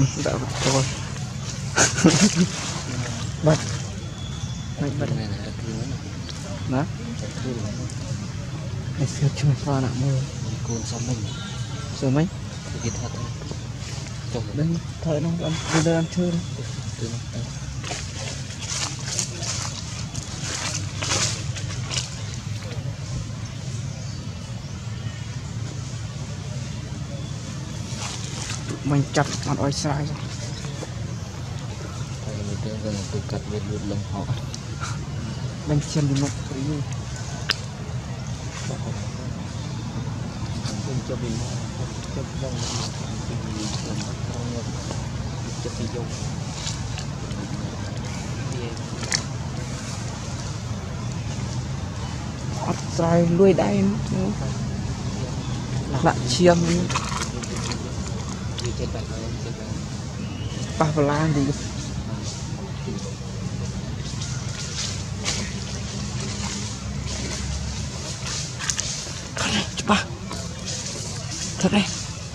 Dạ thôi. Bắt. Bắt này là đó. Cái siêu chui pha nặng mơ. Côn sao mình. Sao mấy? Cái thật. Chồng Đây thời nó ăn chơi đấy. Từ nó. Mình chặt mặt oi sai rồi. Người ta gần từ cắt bên lụt lông họ. Đánh chân đi một cái gì. Không cho mình cho vòng cho phi dung. Ất sai nuôi đay lạ chiêm đi. Ba lan thì ba thật đấy.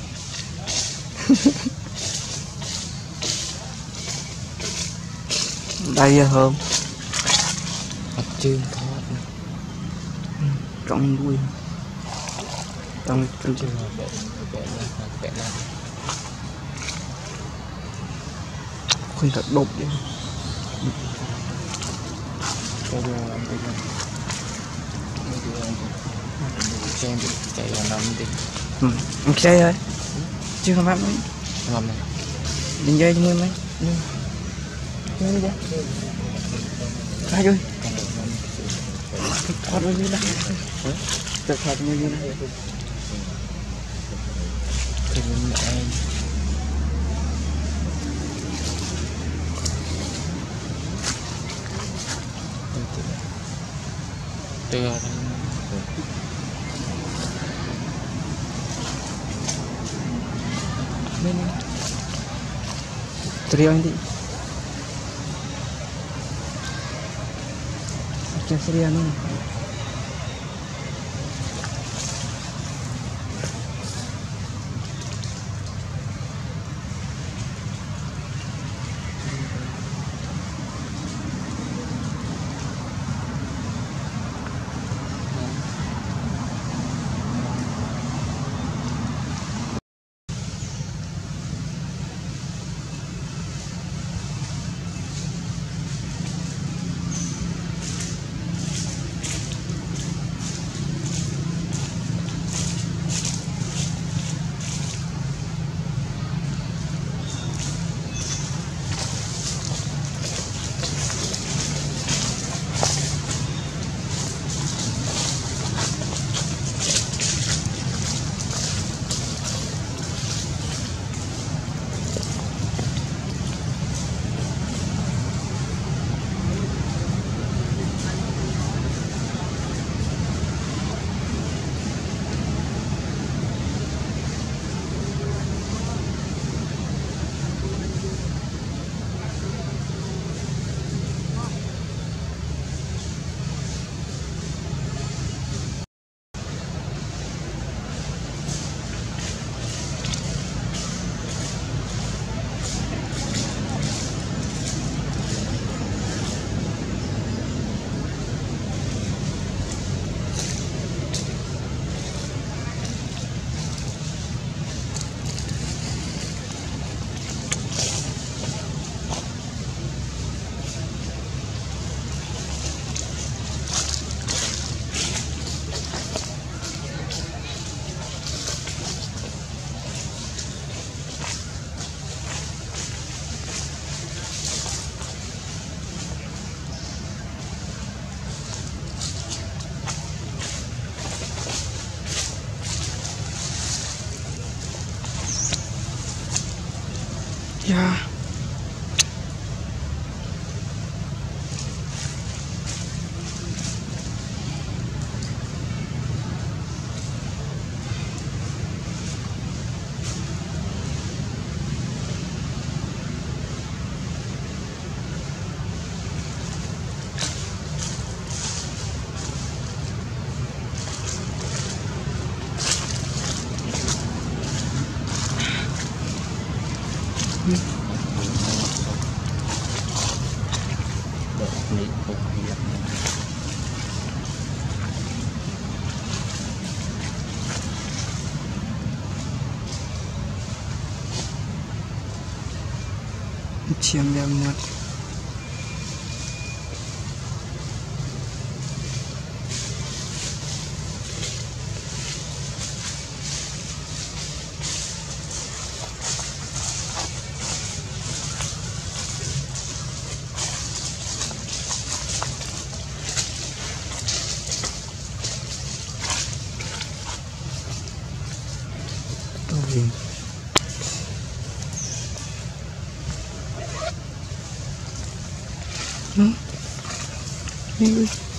Đây hôm chương thoát trong đuôi trong chương bẹ lan khuyên thật đột đi. cho đưa anh đi xem được chạy vào năm đi. Anh xe thôi chưa không ăn mấy Ngầm này đừng dây cho mười mấy đi ra hai rồi thoát bao nhiêu đây thật thoát bao nhiêu đây thì mình lại từ đây Trio anh đi chơi Trio nữa Này không biết. Chiêm đem một ôi nó đi